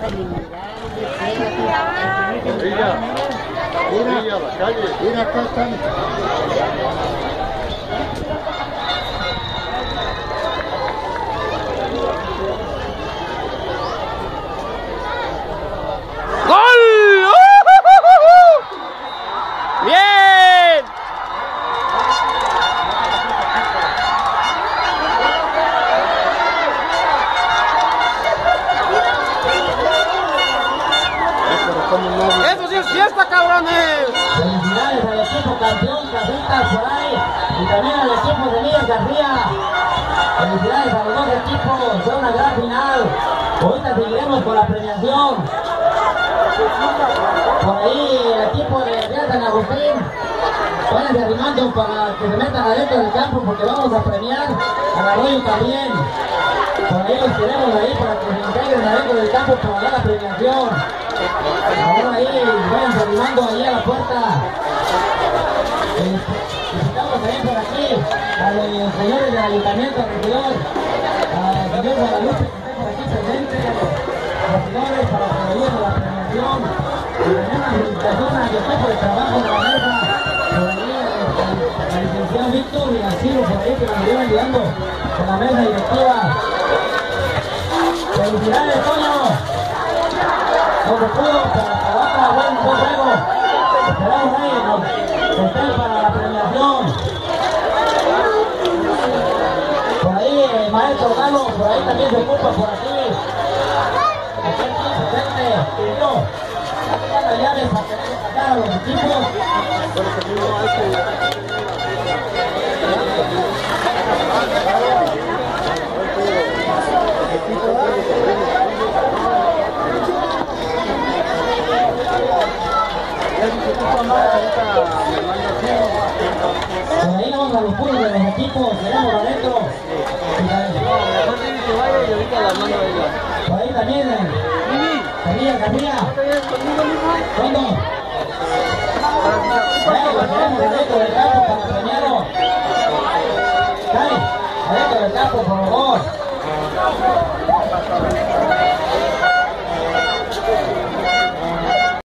Mira, la calle. Mira, acá están. ¡Bien! ¡Eso sí es fiesta, cabrones! Felicidades al equipo campeón, Casitas por ahí, y también al equipo de Miguel García. Felicidades a los dos equipos, fue una gran final. Ahorita seguiremos con la premiación. Por ahí el equipo de Real San Agustín, váyanse arrimando para que se metan adentro del campo porque vamos a premiar al Arroyo también. Por ahí los queremos ahí para que se integren adentro del campo para dar la premiación. Ahora ahí, váyanse arrimando ahí a la puerta. Visitamos también por aquí a los señores del ayuntamiento, regidor, al señor Guadalupe que está por aquí presente, los señores para que ayuden a la premiación. Y también una felicitación al equipo de trabajo de la mesa, por ahí el licenciado Víctor y al Ciro por ahí que nos estuvieron ayudando con la mesa directiva. ¡Felicidades, Toño! No se pudo, pero para otra buen juego. Esperamos ahí, estén para la premiación. Por ahí el maestro Galo, por ahí también se ocupa por aquí. Aquí presente, y yo. Las llaves para que dejen sacar a los equipos. Por ahí vamos a los puros de los equipos, quedamos adentro. Por ahí también, Camilla. ¿Cuándo? Lo queremos adentro del campo para premiarlo. Dale, adentro del campo, por favor.